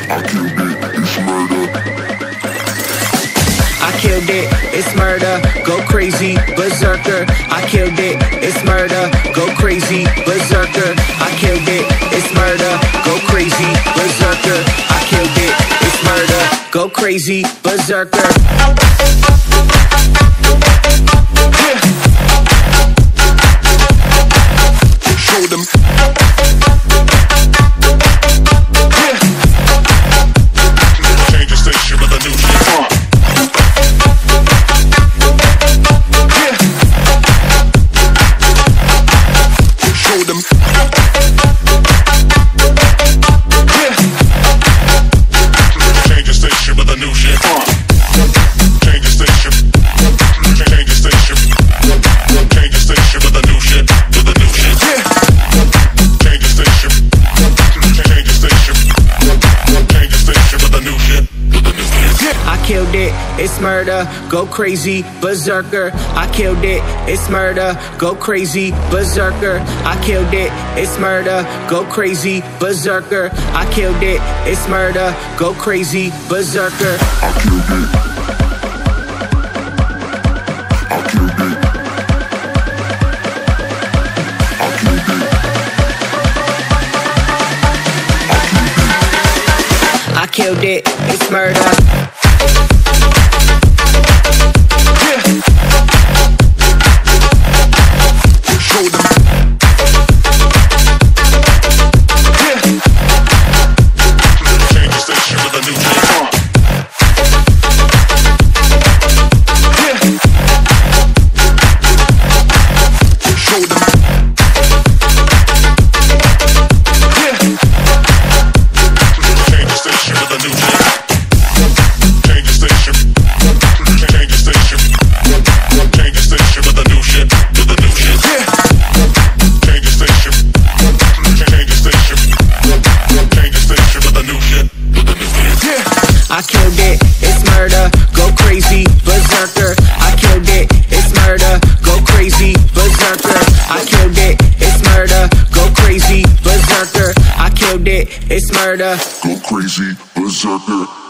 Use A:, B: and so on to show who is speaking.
A: I killed it, it's murder, go crazy, berserker. I killed it, it's murder, go crazy, berserker. I killed it, it's murder, go crazy, berserker. I killed it, it's murder, go crazy, berserker.
B: Show them. Change the station with a new shit. Show them. Change the station with a new shit. Change the station. Change the station. Change the station with a new shit. With a new shit. Change the station. Change the station. Change the station with a new shit.
A: I killed it, it's murder, go crazy, berserker. I killed it, it's murder, go crazy, berserker. I killed it, it's murder, go crazy, berserker. I killed it, it's murder, go crazy, berserker.
B: I killed it. I killed it. I killed it.
A: I killed it, it's murder.
B: Show them. Change the station with a new shit. Show them. Change the station with a new shit. Change the station. Change the station. Change the station with a new shit. With a new shit. Change the station. Change the station. Change the station with a new shit. With a new shit.
A: I killed it, it's murder, go crazy, berserker. I killed it, it's murder, go crazy, berserker. I killed it, it's murder, go crazy, berserker. I killed it, it's murder.
B: Go crazy, berserker.